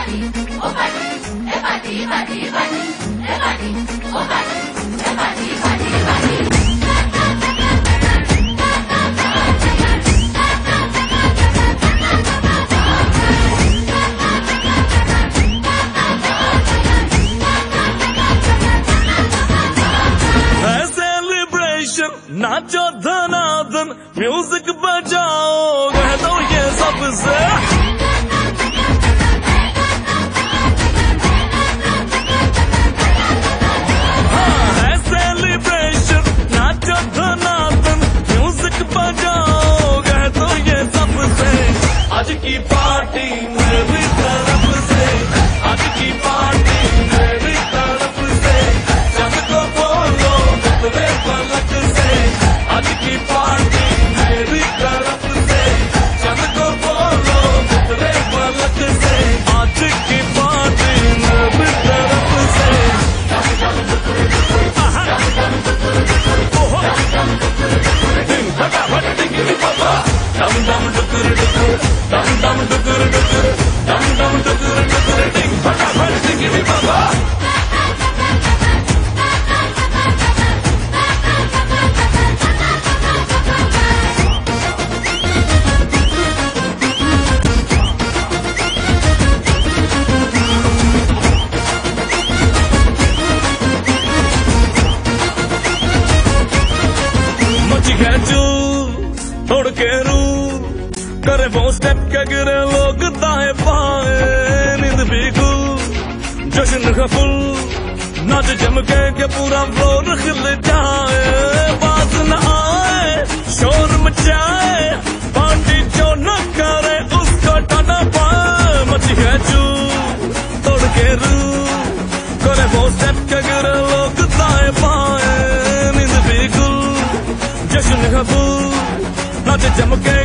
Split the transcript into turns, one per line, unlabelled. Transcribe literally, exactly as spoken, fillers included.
नाचो धनाधन music बजाओ कह दो ये सबसे हाँ है सेलिब्रेशन नाचो धनाधन म्यूजिक बजाओ कह दो ये सबसे आज की पार्टी मेरी तरफ से आज की पार्टी मेरी तरफ से सबको बोलो तेरे पलक से आज की पार्टी मेरी तरफ से सबको बोलो तेरे पलक से आज की पार्टी मेरी तरफ से फटाफट टिकरी बाबा दम दम डुकुर डुकुर दम दम डुकुर डुकुर दम दम डुकुर डुकुर टिक फटाफट टिकरी बाबा तोड़ के रू करे वो स्टेप के गिरे लोग दाएं बाएं नींद भी गुल जश्न का फुल नाच जम के, के पूरा फ्लोर खिल जाए बात न आए शोर मचाए पार्टी जो न करे उसको टाना पाए मची है जू तोड़ के रू करे वो स्टेप के गिरे लोग दाएं बाएं नींद भी गुल जश्न का फुल नाच जम के